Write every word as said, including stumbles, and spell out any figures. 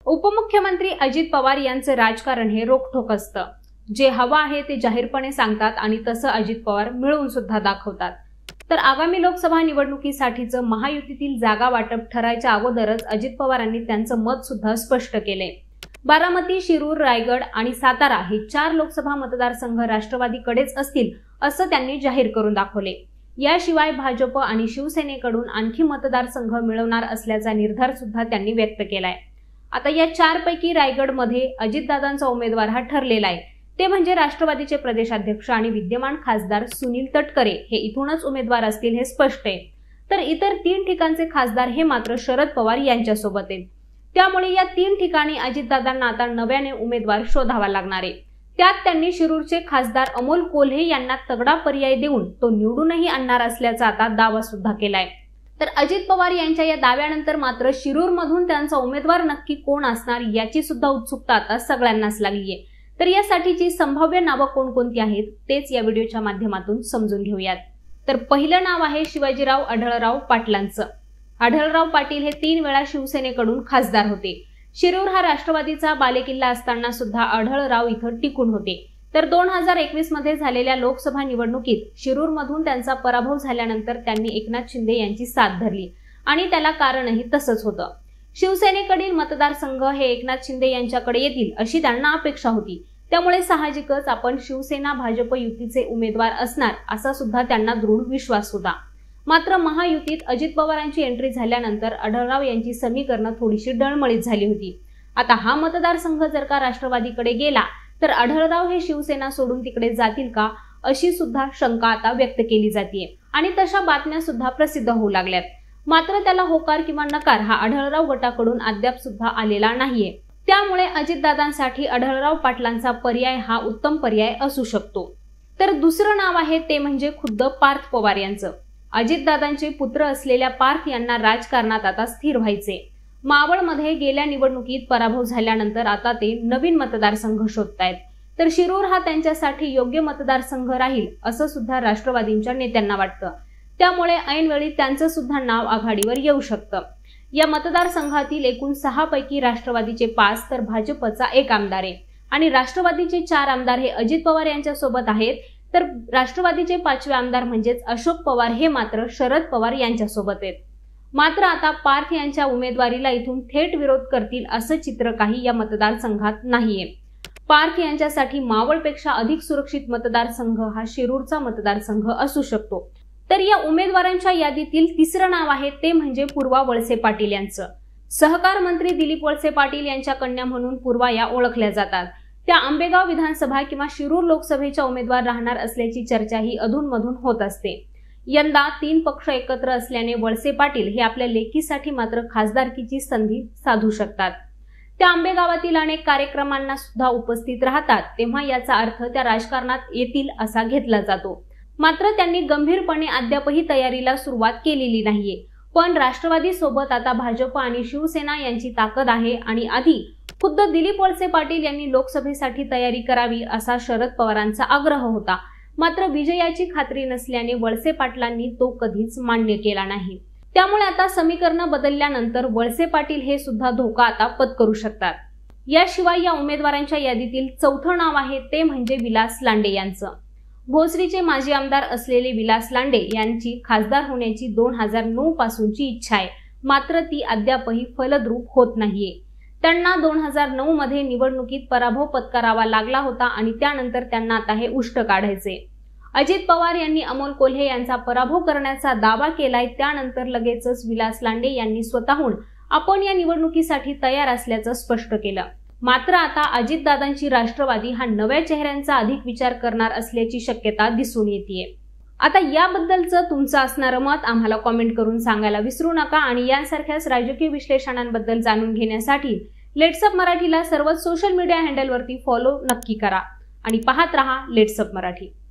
उपमुख्यमंत्री अजित पवार यांचे राजकारण हे रोखठोक असतं। जे हवा आहे ते जाहीरपणे सांगतात आणि तसं अजित पवार मिळवून सुद्धा दाखवतात। तर आगामी लोकसभा निवडणुकीसाठीचं महायुतीतील जागा वाटप ठरायच्या अगोदरच अजित पवारांनी त्यांचं मत सुद्धा स्पष्ट केलंय। बारामती, शिरूर, रायगड आणि सातारा हे चार लोकसभा मतदारसंघ राष्ट्रवादीकडेच असतील असं त्यांनी जाहीर करून दाखवले। याशिवाय भाजप आणि शिवसेनेकडून आणखी मतदारसंघ मिळवणार असल्याचा निर्धार सुद्धा त्यांनी व्यक्त केलाय। आता या चार पैकी रायगडमध्ये अजितदादांचा उमेदवार हा ठरलेला आहे, ते म्हणजे राष्ट्रवादीचे प्रदेशाध्यक्ष आणि विद्यमान खासदार सुनील तटकरे हे इथूनच उमेदवार असतील हे स्पष्ट आहे। तर इतर तीन ठिकाणचे खासदार हे मात्र शरद पवार यांच्यासोबत आहेत। त्यामुळे या तीन ठिकाणी अजितदादांना आता नव्याने उमेदवार शोधावा लागणार आहे। त्यात त्यांनी शिरूरचे खासदार अमोल कोल्हे यांना तगडा पर्याय देऊन तो निवडूनही आणणार असल्याचा आता दावा सुद्धा केलाय। तर अजित पवार यांच्या या दाव्यानंतर मात्र शिरूर मधून त्यांचा उमेदवार नक्की कोण असणार याची सुद्धा उत्सुकता आता सगळ्यांनाच लागली आहे। तर यासाठीची संभाव्य नावं कोणकोणती आहेत तेच या व्हिडिओच्या माध्यमातून समजून घेऊयात। तर पहिलं नाव आहे शिवाजीराव आढळराव पाटलांचं। आढळराव पाटील हे तीन वेळा शिवसेनेकडून खासदार होते। शिरूर हा राष्ट्रवादीचा बालेकिल्ला असताना सुद्धा आढळराव इथं टिकून होते। तर दोन हजार एकवीस मध्ये झालेल्या लोकसभा निवडणुकीत शिरूर मधून त्यांचा पराभव झाल्यानंतर त्यांनी एकनाथ शिंदे यांची साथ धरली आणि त्याला कारणही तसंच होतं। शिवसेनेकडील मतदारसंघ हे एकनाथ शिंदे यांच्याकडे येतील अशी त्यांना अपेक्षा होती। त्यामुळे साहजिकच आपण शिवसेना भाजप युतीचे उमेदवार असणार असा सुद्धा त्यांना दृढ विश्वास होता। मात्र महायुतीत अजित पवारांची एंट्री झाल्यानंतर आढळराव यांची समीकरणं थोडीशी डळमळीत झाली होती। आता हा मतदारसंघ जर का राष्ट्रवादीकडे गेला तर आढळराव हे शिवसेना सोडून तिकडे जातील का अशी सुद्धा शंका आता व्यक्त केली जाते आणि तशा बातम्या सुद्धा प्रसिद्ध होऊ लागल्यात। मात्र त्याला होकार किंवा नकार हा आढळराव गटाकडून अद्याप सुद्धा आलेला नाहीये। त्यामुळे अजितदादांसाठी आढळराव पाटलांचा पर्याय हा उत्तम पर्याय असू शकतो। तर दुसरं नाव आहे ते म्हणजे खुद्द पार्थ पवार यांचं। अजितदादांचे पुत्र असलेल्या पार्थ यांना राजकारणात आता स्थिर व्हायचे। मावळमध्ये गेल्या निवडणुकीत पराभव झाल्यानंतर आता ते नवीन मतदारसंघ शोधतायत। तर शिरूर हा त्यांच्यासाठी योग्य मतदारसंघ राहील असं सुद्धा राष्ट्रवादीच्या नेत्यांना वाटतं। त्यामुळे ऐनवेळी त्यांचं सुद्धा नाव आघाडीवर येऊ शकतं। या मतदारसंघातील एकूण सहा पैकी राष्ट्रवादीचे पाच तर भाजपचा एक आमदार आहे आणि राष्ट्रवादीचे चार आमदार हे अजित पवार यांच्या सोबत आहेत। तर राष्ट्रवादीचे पाचवे आमदार म्हणजेच अशोक पवार हे मात्र शरद पवार यांच्या सोबत आहेत। मात्र आता पार्थ यांच्या उमेदवारीला इथून थेट विरोध करतील असं चित्र काही या मतदारसंघात नाहीये। पार्थ यांच्यासाठी मावळपेक्षा अधिक सुरक्षित मतदारसंघ हा शिरूरचा मतदारसंघ असू शकतो। तर या उमेदवारांच्या यादीतील तिसरं नाव आहे ते म्हणजे पूर्वा वळसे पाटील यांचं। सहकार मंत्री दिलीप वळसे पाटील यांच्या कन्या म्हणून पूर्वा या ओळखल्या जातात। त्या आंबेगाव विधानसभा किंवा शिरूर लोकसभेच्या उमेदवार राहणार असल्याची चर्चा ही अधूनमधून होत असते। यंदा तीन पक्ष एकत्र असल्याने वळसे पाटील हे आपल्या लेकीसाठी मात्र खासदारकीची संधी साधू शकतात। त्या आंबेगावातील अनेक कार्यक्रमांना सुद्धा उपस्थित राहतात, तेव्हा याचा अर्थ त्या राजकारणात येतील असा घेतला जातो। मात्र त्यांनी गंभीरपणे अद्यापही तयारीला सुरुवात केलेली नाहीये। पण राष्ट्रवादी सोबत आता भाजप आणि शिवसेना यांची ताकद आहे आणि आधी खुद्द दिलीप वळसे पाटील यांनी लोकसभेसाठी तयारी करावी असा शरद पवारांचा आग्रह होता। मात्र विजयाची खात्री नसल्याने वळसे पाटलांनी तो कधीच मान्य केला नाही। त्यामुळे आता समीकरण बदलल्यानंतर वळसे पाटील हे सुद्धा धोका आता पत्करू शकतात। याशिवाय या उमेदवारांच्या यादीतील चौथं नाव आहे ते म्हणजे विलास लांडे यांचं। भोसरीचे माजी आमदार असलेले विलास लांडे यांची खासदार होण्याची दोन हजार नऊ पासूनची इच्छा आहे, मात्र ती अद्यापही फलद्रूप होत नाहीये। त्यांना दोन हजार नऊ मध्ये निवडणुकीत पराभव पत्करावा लागला होता आणि त्यानंतर त्यांना आता हे उष्ट काढायचे। अजित पवार यांनी अमोल कोल्हे यांचा पराभव करण्याचा दावा केलाय। त्यानंतर लगेचच विलास लांडे यांनी स्वतःहून आपण या निवडणुकीसाठी तयार असल्याचं स्पष्ट केलं। मात्र आता अजितदादांची राष्ट्रवादी हा नव्या चेहऱ्यांचा अधिक विचार करणार असल्याची शक्यता दिसून येतेय। आता याबद्दलचं तुमचं असणारं मत आम्हाला कॉमेंट करून सांगायला विसरू नका आणि यासारख्याच राजकीय विश्लेषणांबद्दल जाणून घेण्यासाठी लेट्सअप मराठीला सर्वच सोशल मीडिया हँडलवरती फॉलो नक्की करा आणि पाहत रहा लेट्सअप मराठी।